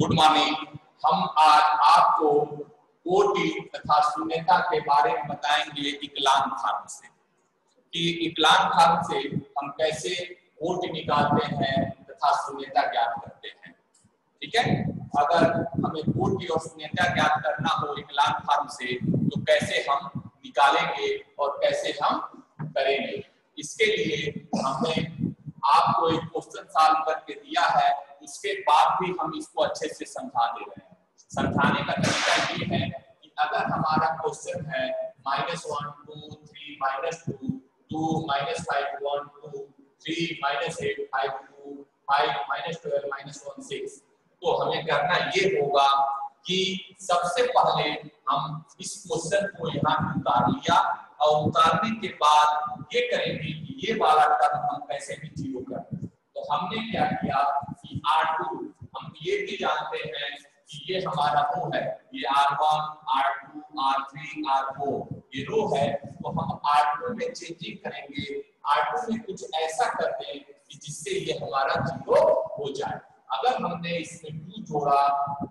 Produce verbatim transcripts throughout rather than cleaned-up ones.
Good morning. हम आज आपको कोटि तथा शून्यता के बारे में बताएंगे इक्लान फॉर्म से कि इक्लान फॉर्म से हम कैसे कोटि निकालते हैं तथा शून्यता ज्ञात करते हैं। ठीक है, अगर हमें कोटि और शून्यता ज्ञात करना हो इक्लान फॉर्म से तो कैसे हम निकालेंगे और कैसे हम करेंगे। इसके लिए हमने आपको एक क्वेश्चन सॉल्व करके दिया है, उसके बाद भी हम इसको अच्छे से समझा दे रहे हैं। समझाने का तरीका ये है कि अगर हमारा क्वेश्चन है minus one two three minus two two minus five one two three minus eight five two five minus twelve minus one six, तो हमें करना ये होगा कि सबसे पहले हम इस क्वेश्चन को यहाँ उतार लिया और उतारने के बाद ये करेंगे कि ये वाला टर्म हम कैसे भी जीरो कर। तो हमने क्या किया कि आर टू, हम ये भी जानते हैं कि ये हमारा रो है, ये R one R two R three R four ये रो है, तो हम आर टू में चेंजिंग करेंगे। आर टू में कुछ ऐसा कर दें कि जिससे ये हमारा जीरो हो जाए। अगर हमने इसमें टू जोड़ा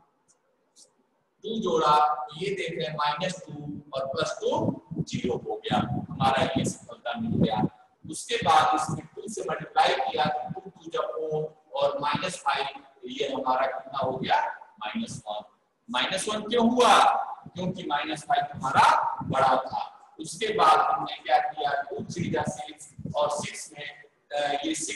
टू जोड़ा तो ये देख रहे हैं माइनस टू और प्लस टू जीरो हो गया, हमारा ये सफलता मिल गया। उसके बाद इसमें टू से मल्टीप्लाई किया तो टू टू जब फोर और माइनस फाइव, ये हमारा कितना हो गया माइनस वन। माइनस वन क्यों हुआ? क्योंकि माइनस फाइव हमारा बड़ा था। उसके बाद हमने क्या किया, टू थ्री जा सिक्स और सिक्स में ये सिक्स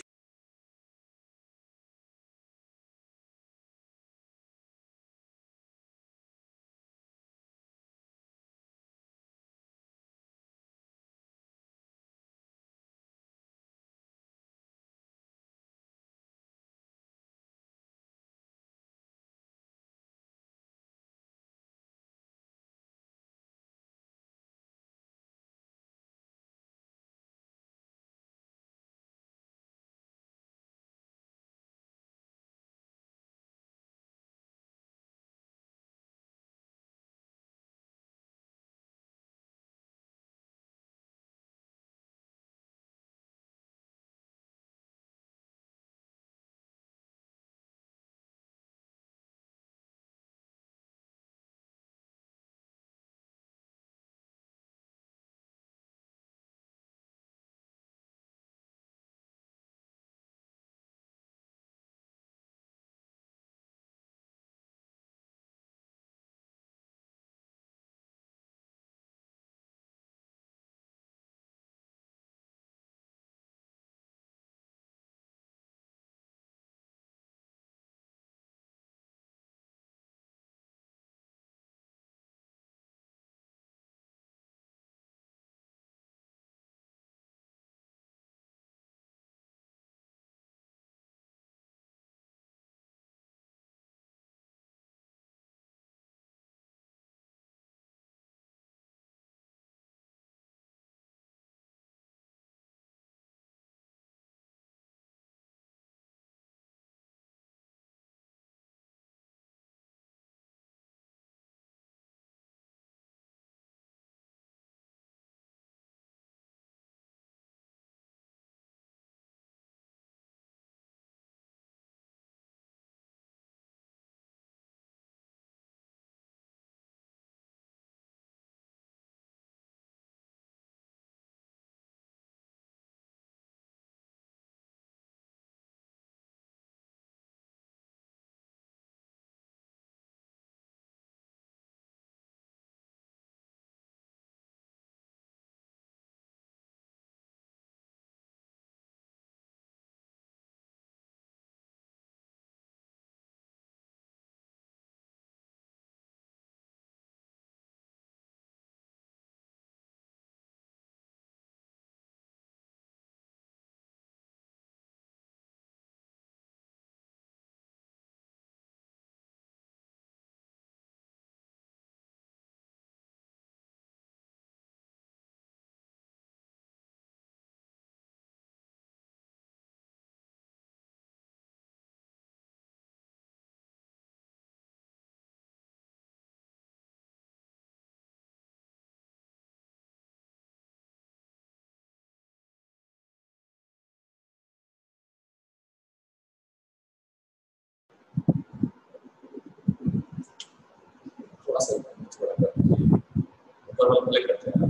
थोड़ा सा थोड़ा ऊपर वाला प्ले करते हैं।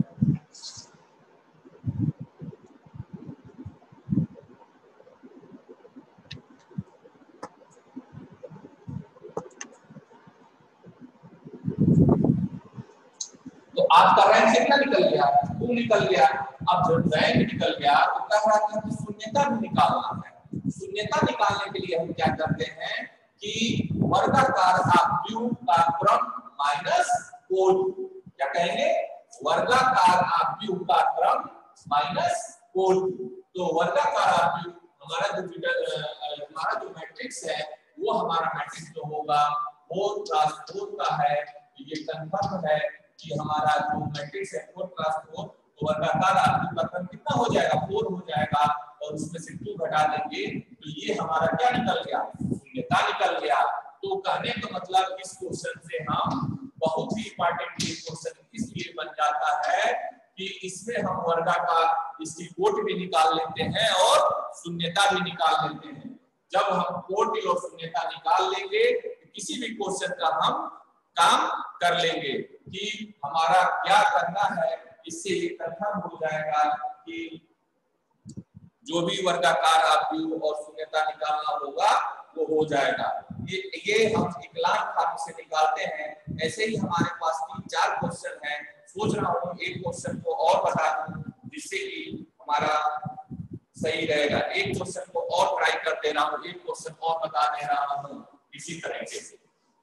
तो आपका रैंक कितना निकल गया? टू निकल गया। अब जब रैंक निकल गया तो क्या रहा था कि शून्यता भी निकालना है। शून्यता निकालने के लिए हम क्या करते हैं कि वर्गाकार आव्यूह का क्रम माइनस कोटि। क्या कहेंगे? वर्गाकार आव्यूह का क्रम माइनस कोटि। तो वर्गाकार आव्यूह हमारा जो हमारा जो मैट्रिक्स है वो हमारा मैट्रिक्स जो होगा वो ट्रांसपोज का है। ये कंफर्म है कि हमारा जो मैट्रिक्स है फोर क्लास फोर तो वर्गाकार आव्यूह का क्रम कितना हो जाएगा? फोर हो जाएगा और उसमें से टू घटा देंगे तो ये हमारा क्या निकल गया? शून्यता निकल गया। तो कहने का मतलब इस क्वेश्चन से हम बहुत ही इंपॉर्टेंट ये क्वेश्चन इसलिए बन जाता है कि इसमें हम वर्गाकार इसकी कोटि भी निकाल लेते हैं और शून्यता भी निकाल लेते हैं। जब हम कोटि और शून्यता निकाल लेंगे तो किसी भी क्वेश्चन का हम काम कर लेंगे कि हमारा क्या करना है। इससे ये कंफर्म हो जाएगा कि जो भी वर्गाकार आव्यूह और शून्यता निकालना होगा वो हो जाएगा। ये ये हम इक्लान खाते से निकालते हैं। ऐसे ही हमारे पास तीन चार क्वेश्चन हैं। सोच रहा हूँ एक क्वेश्चन को और बता दूं जिससे कि हमारा सही रहेगा। एक क्वेश्चन को और ट्राई कर दे रहा हूँ, एक क्वेश्चन और बता दे रहा हूँ इसी तरीके से।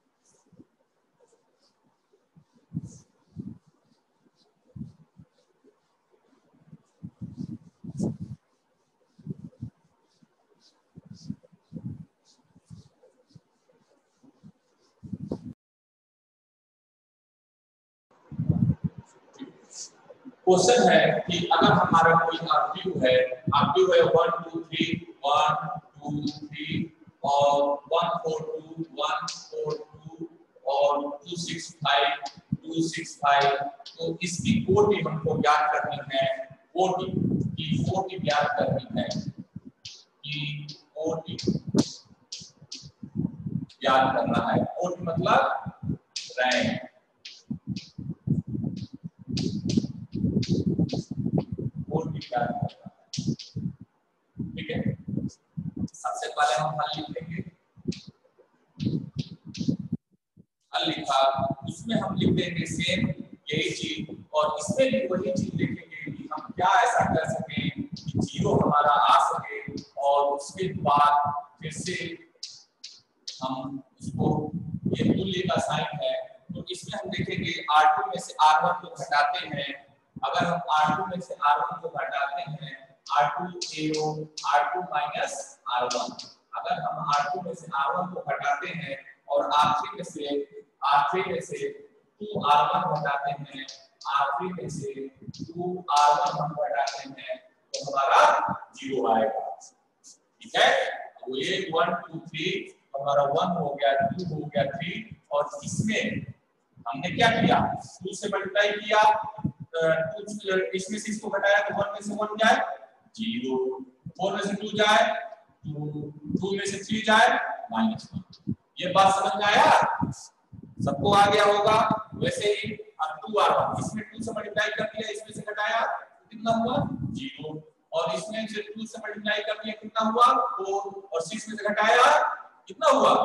क्वेश्चन है कि अगर हमारा कोई आव्यूह है, आव्यूह है one two three one two three और one four two one four two और two six five two six five, तो इसकी कोटि हमको ज्ञात करनी है। कोटि की कोटि ज्ञात करनी है कि कोटि ज्ञात करना है। कोटि मतलब रैंक। ठीक है, सबसे पहले हम हल लिख लेंगे। हल लिखा, इसमें हम लिख देंगे सेम यही चीज और इसमें भी वही चीज लिखेंगे कि हम क्या ऐसा कर सकें कि जीरो हमारा आ सके और उसके बाद फिर से हम उसको ये तुल्य का साइन है तो इसमें हम देखेंगे आर टू में से आर वन को घटाते हैं। अगर हम आर टू में से आर वन को घटाते हैं R two zero R two minus R one. अगर हम आर टू में से आर वन को घटाते हैं और आर थ्री में से आर थ्री में से टू आर वन घटाते हैं आर थ्री में से टू आर वन हम घटाते हैं तो हमारा जीरो आएगा। ठीक है, तो ये वन टू थ्री हमारा वन हो गया, टू हो गया, थ्री और इसमें हमने क्या किया? टू से मल्टीप्लाई किया, इसमें से इसको घटाया तो वन में से वन जाए जीरो, फोर में से टू जाए टू, टू में से थ्री जाए माइनस वन। ये बात समझ में आया? सबको आ गया होगा। वैसे ही अब टू आर वन इसमें टू से मल्टीप्लाई कर दिया, इसमें से घटाया कितना हुआ? जीरो और इसमें से टू से मल्टीप्लाई कर दिया कितना हुआ? फोर और सिक्स में से घटाया कितना हुआ?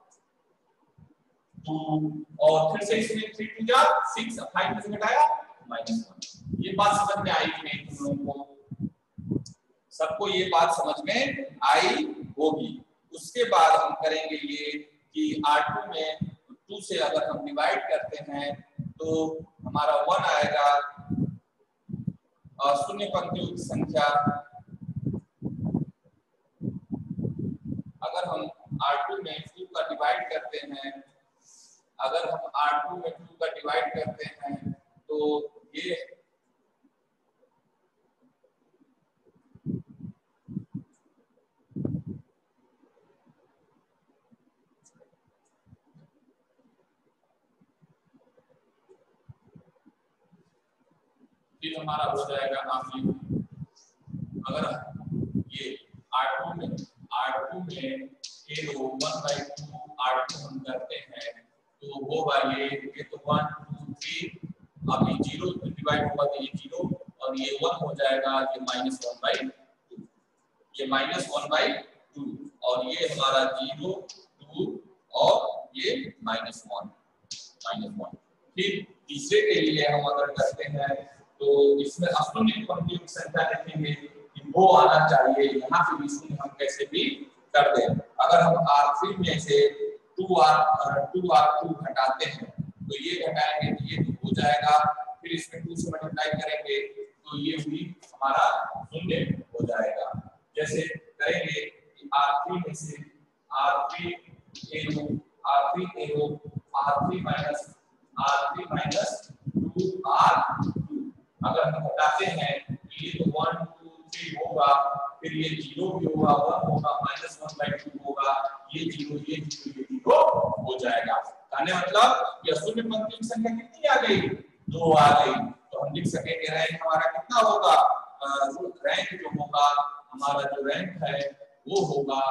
टू और फिर से इसमें थ्री टू जा सिक्स, फाइव में से घटाया माइनस वन। ये बात समझ में आई कि नहीं तुम लोगों को? सबको ये बात समझ में आई होगी। उसके बाद हम करेंगे ये कि आर टू में टू से अगर हम डिवाइड करते हैं तो हमारा वन आएगा और शून्य पंक्तियों की संख्या। अगर हम आर टू में टू का डिवाइड करते हैं अगर हम आर टू में टू का डिवाइड करते हैं तो ये फिर हमारा हो जाएगा आव्यूह। अगर ये आर टू में आर टू में a row one by two R two हम करते हैं तो होगा ये ये तो वन डिवाइड होगा तो ये जीरो और ये वन हो जाएगा, ये माइनस वन बाई टू, ये माइनस वन बाई टू और ये हमारा जीरो टू और ये माइनस वन माइनस वन। फिर तीसरे के लिए हम अगर करते हैं तो इसमें अष्टमिक पंक्तियों की संख्या देखेंगे कि वो आना चाहिए, यहाँ पे भी शून्य हम कैसे भी कर दें। अगर हम आर थ्री में से two R two R two घटाते हैं तो ये घटाएंगे तो ये हो जाएगा, फिर इसमें टू से मल्टीप्लाई करेंगे तो ये भी हमारा शून्य हो जाएगा। जैसे करेंगे कि आर थ्री में से R three arrow R three arrow R three minus R three minus two R two, अगर हम घटाते हैं तो ये तो वन टू थ्री होगा, फिर ये जीरो भी होगा, वन होगा, माइनस वन बाई टू होगा, ये जीरो ये जीरो ये जीरो हो जाएगा। कहने मतलब ये शून्य पंक्ति की संख्या कितनी आ गई, दो आ गई, तो हम लिख सकेंगे रैंक हमारा कितना होगा, रैंक जो होगा हमारा जो रैंक है वो होगा,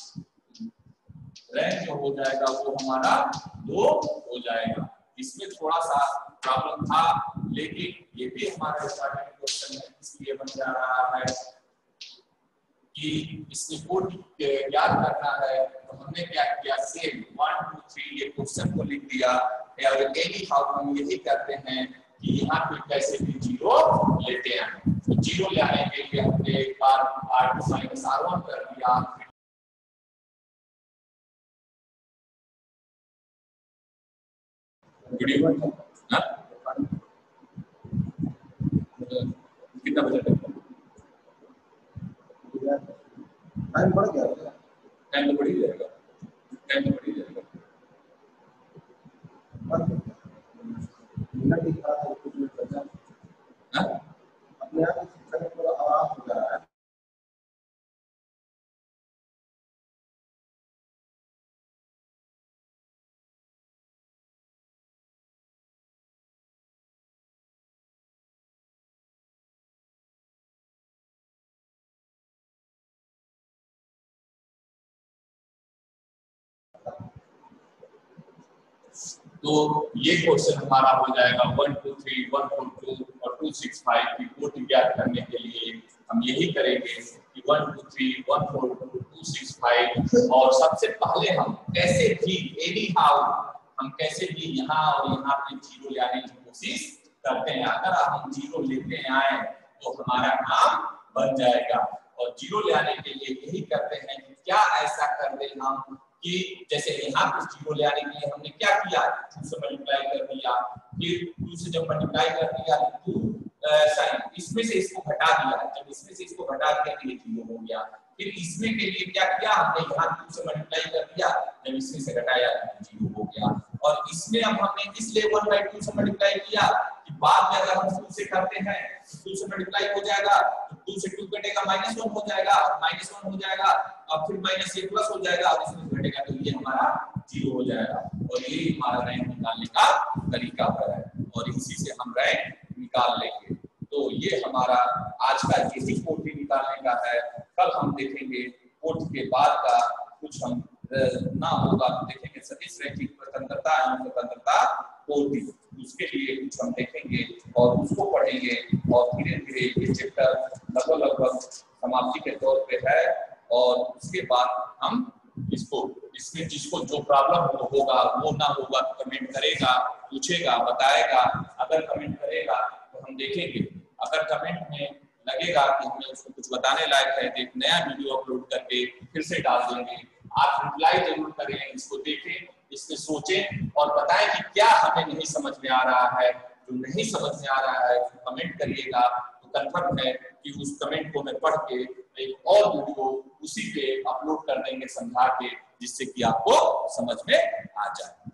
रैंक जो हो जाएगा वो हमारा दो हो जाएगा। इसमें थोड़ा सा प्रॉब्लम था लेकिन ये भी हमारा स्टार्टिंग क्वेश्चन है, इसलिए बन जा रहा है कि इसमें कोड याद करना है। तो हमने क्या किया, सेम वन टू थ्री ये क्वेश्चन को लिख दिया और एनी हाउ हम यही करते हैं कि यहाँ पे कैसे भी जीरो लेते हैं। तो जीरो ले आने के लिए हमने एक बार R two minus R one कर दिया, कितना बचा टाइम बढ़ गया, टाइम तो बढ़ ही जाएगा, टाइम तो बढ़ ही जाएगा। अपने आप थोड़ा आराम हो जा रहा है। तो ये क्वेश्चन हमारा हो जाएगा one two three one four two और टू सिक्स फाइव की कोड ज्ञात करने के लिए हम यही करेंगे कि one two three one four two two six five, और सबसे पहले हम कैसे भी एनी हाउ हम कैसे भी यहाँ और यहाँ पे जीरो लाने की कोशिश करते हैं। अगर हम जीरो लेते आए तो हमारा काम बन जाएगा, और जीरो लाने के लिए यही करते हैं कि क्या ऐसा कर दे हम कि जैसे यहाँ पे जीरो ले आने के लिए हमने क्या किया, टू से मल्टीप्लाई कर दिया, फिर टू से जब मल्टीप्लाई कर दिया टू साइन इसमें से इसको घटा दिया, जब इसमें से इसको घटा दिया तो ये जीरो हो गया। फिर इसमें के लिए क्या किया हमने, यहाँ टू से मल्टीप्लाई कर दिया, जब इसमें से घटाया तो जीरो हो गया। और इसमें अब हमने इसलिए वन बाई टू से मल्टीप्लाई किया कि बाद में अगर हम टू से करते हैं तो टू से मल्टीप्लाई हो जाएगा, तो टू से टू कटेगा माइनस वन हो जाएगा, और माइनस वन हो जाएगा और फिर माइनस ये प्लस हो जाएगा, और इसमें घटेगा तो ये हमारा जीरो हो जाएगा। और ये हमारा रैंक निकालने का तरीका है, और इसी से हम रैंक निकाल लेंगे। तो ये हमारा आज का यही कोटि निकालने का है। कल हम देखेंगे कोटि के बाद का कुछ हम ना होगा तो देखेंगे सदिश रैखिक स्वतंत्रता एवं स्वतंत्रता कोटि, उसके लिए कुछ हम देखेंगे और उसको पढ़ेंगे, और धीरे धीरे ये चैप्टर लगभग लगभग समाप्ति के तौर पे है। और उसके बाद हम इसको इसमें जिसको जो प्रॉब्लम हो, होगा वो ना होगा तो कमेंट करेगा, पूछेगा, बताएगा। अगर कमेंट करेगा तो हम देखेंगे, अगर कमेंट में लगेगा कि हमें उसको कुछ बताने लायक है तो एक नया वीडियो अपलोड करके फिर से डाल देंगे। आप रिप्लाई जरूर करें, इसको देखें, इसमें सोचें और बताएं कि क्या हमें नहीं समझ में आ रहा है। जो नहीं समझ में आ रहा है तो कमेंट करिएगा, तो कंफर्म है कि उस कमेंट को मैं पढ़ के एक और वीडियो उसी पे अपलोड कर देंगे समझा के, जिससे कि आपको समझ में आ जाए।